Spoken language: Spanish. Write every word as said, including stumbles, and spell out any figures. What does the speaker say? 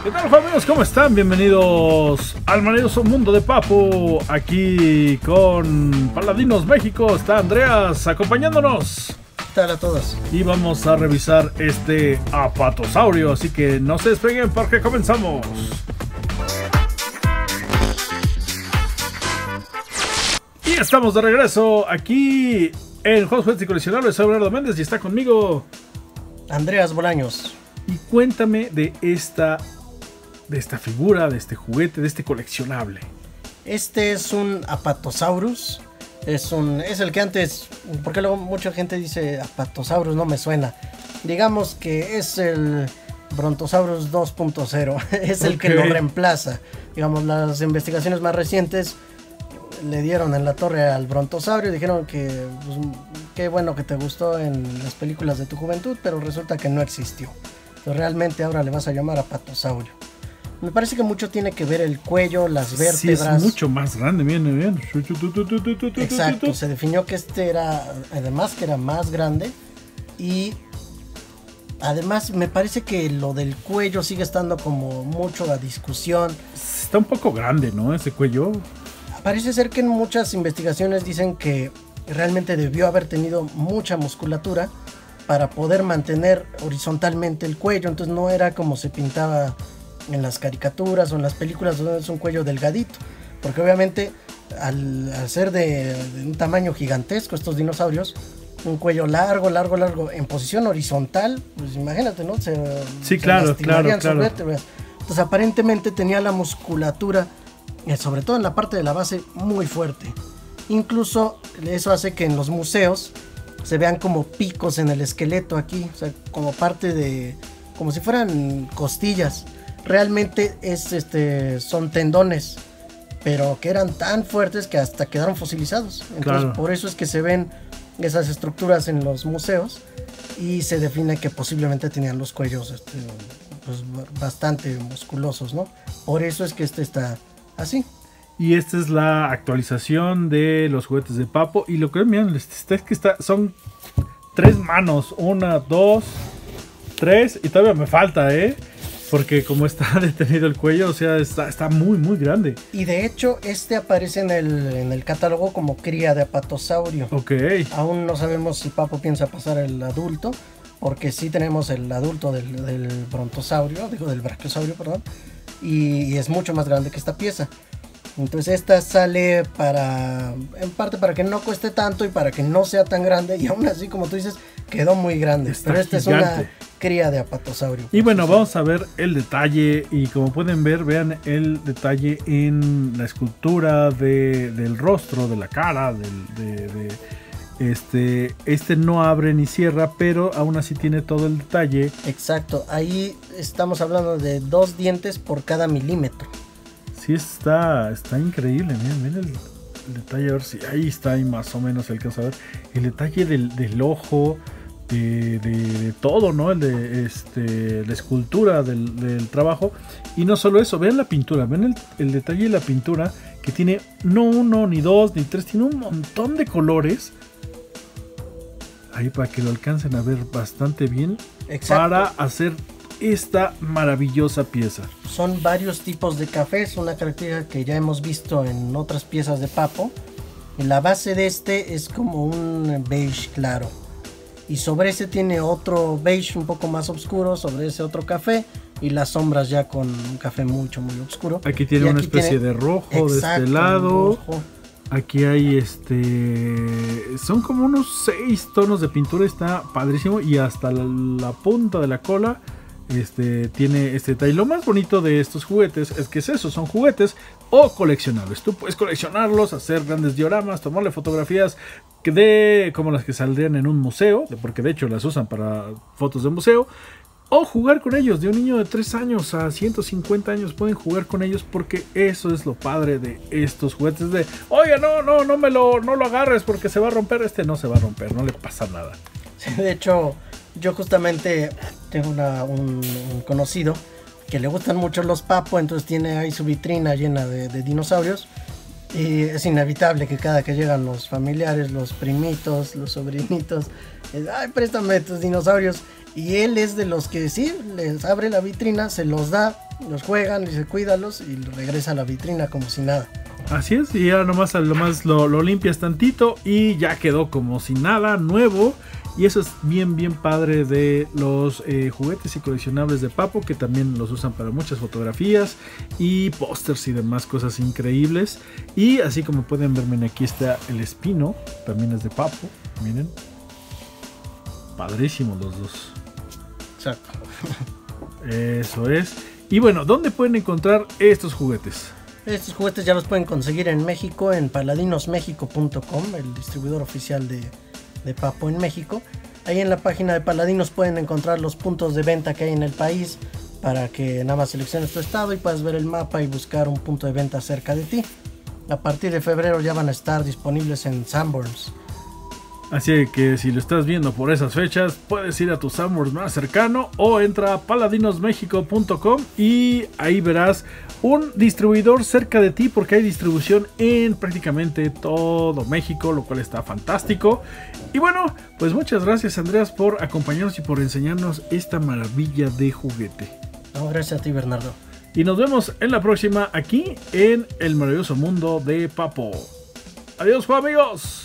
¿Qué tal, amigos? ¿Cómo están? Bienvenidos al maravilloso mundo de Papo. Aquí con Paladinos México está Andreas acompañándonos. ¿Qué tal a todos? Y vamos a revisar este apatosaurio, así que no se despeguen porque comenzamos. Y estamos de regreso aquí en Juegos, Juguetes y Coleccionables. Soy Bernardo Méndez y está conmigo Andreas Bolaños. Y cuéntame de esta de esta figura, de este juguete, de este coleccionable. Este es un Apatosaurus. Es un es el que antes, porque luego mucha gente dice Apatosaurus, no me suena. Digamos que es el Brontosaurus dos punto cero. Es el okay. que lo reemplaza. Digamos, las investigaciones más recientes le dieron en la torre al brontosaurio y dijeron que pues, qué bueno que te gustó en las películas de tu juventud, pero resulta que no existió. Entonces, realmente ahora le vas a llamar apatosaurio. Me parece que mucho tiene que ver el cuello, las vértebras. Sí, es mucho más grande, viene bien. Exacto, se definió que este era, además que era más grande. Y además me parece que lo del cuello sigue estando como mucho a discusión. Está un poco grande, ¿no? Ese cuello. Parece ser que en muchas investigaciones dicen que realmente debió haber tenido mucha musculatura para poder mantener horizontalmente el cuello. Entonces no era como se pintaba en las caricaturas o en las películas, donde es un cuello delgadito, porque obviamente al, al ser de, de un tamaño gigantesco estos dinosaurios, un cuello largo, largo, largo en posición horizontal, pues imagínate, ¿no? Se, sí, se claro, claro, claro. Vértebras. Entonces aparentemente tenía la musculatura, eh, sobre todo en la parte de la base, muy fuerte. Incluso eso hace que en los museos se vean como picos en el esqueleto aquí, o sea, como parte de, como si fueran costillas. Realmente es, este, son tendones, pero que eran tan fuertes que hasta quedaron fosilizados. Entonces, claro. Por eso es que se ven esas estructuras en los museos y se define que posiblemente tenían los cuellos este, pues, bastante musculosos, ¿no? Por eso es que este está así. Y esta es la actualización de los juguetes de Papo. Y lo que miren, es que está, son tres manos. Una, dos, tres. Y todavía me falta, ¿eh? Porque como está detenido el cuello, o sea, está, está muy, muy grande. Y de hecho, este aparece en el, en el catálogo como cría de apatosaurio. Ok. Aún no sabemos si Papo piensa pasar el adulto, porque sí tenemos el adulto del, del brontosaurio, digo, del brachiosaurio, perdón. Y, y es mucho más grande que esta pieza. Entonces esta sale para, en parte para que no cueste tanto y para que no sea tan grande. Y aún así, como tú dices, quedó muy grande. Está pero esta gigante. Es una cría de apatosaurio. Y bueno, vamos a ver el detalle. Y como pueden ver, vean el detalle en la escultura de, del rostro, de la cara, del, de, de, este, este no abre ni cierra, pero aún así tiene todo el detalle. Exacto, ahí estamos hablando de dos dientes por cada milímetro. Sí, está, está increíble. Miren, miren el, el detalle, a ver si ahí está, ahí más o menos se alcanza a ver. El detalle del, del ojo, de, de, de todo, ¿no? El de este, la escultura del, del trabajo. Y no solo eso, vean la pintura, ven el, el detalle de la pintura, que tiene no uno, ni dos, ni tres, tiene un montón de colores. Ahí para que lo alcancen a ver bastante bien. Exacto. Para hacer esta maravillosa pieza. Son varios tipos de cafés, una característica que ya hemos visto en otras piezas de Papo. En la base de este es como un beige claro, y sobre ese tiene otro beige un poco más oscuro, sobre ese otro café, y las sombras ya con un café mucho muy oscuro. Aquí tiene y una aquí especie tiene, de rojo, exacto, de este lado. Aquí hay este, son como unos seis tonos de pintura, está padrísimo, y hasta la, la punta de la cola Este tiene este detalle. Lo más bonito de estos juguetes es que es eso, son juguetes o coleccionables. Tú puedes coleccionarlos, hacer grandes dioramas, tomarle fotografías de como las que saldrían en un museo, porque de hecho las usan para fotos de museo, o jugar con ellos. De un niño de tres años a ciento cincuenta años pueden jugar con ellos, porque eso es lo padre de estos juguetes. De, oye, no, no, no me lo, no lo agarres porque se va a romper. Este no se va a romper, no le pasa nada. Sí, de hecho, yo justamente tengo una, un, un conocido que le gustan mucho los Papo, entonces tiene ahí su vitrina llena de, de dinosaurios. Y es inevitable que cada que llegan los familiares, los primitos, los sobrinitos, es, ay, préstame tus dinosaurios. Y él es de los que sí, les abre la vitrina, se los da, los juegan y dice cuídalos y regresa a la vitrina como si nada. Así es, y ya nomás, nomás lo, lo limpias tantito y ya quedó como si nada, nuevo. Y eso es bien, bien padre de los eh, juguetes y coleccionables de Papo, que también los usan para muchas fotografías y pósters y demás cosas increíbles. Y así como pueden ver, miren, aquí está el Espino, también es de Papo, miren. Padrísimos los dos. Exacto. Eso es. Y bueno, ¿dónde pueden encontrar estos juguetes? Estos juguetes ya los pueden conseguir en México, en paladinos méxico punto com, el distribuidor oficial de, de Papo en México. Ahí en la página de Paladinos pueden encontrar los puntos de venta que hay en el país para que nada más selecciones tu estado y puedas ver el mapa y buscar un punto de venta cerca de ti. A partir de febrero ya van a estar disponibles en Sanborns. Así que si lo estás viendo por esas fechas, puedes ir a tu Sanborns más cercano o entra a paladinos méxico punto com y ahí verás un distribuidor cerca de ti, porque hay distribución en prácticamente todo México, lo cual está fantástico. Y bueno, pues muchas gracias, Andreas, por acompañarnos y por enseñarnos esta maravilla de juguete. No, gracias a ti, Bernardo. Y nos vemos en la próxima aquí en el maravilloso mundo de Papo. Adiós, amigos.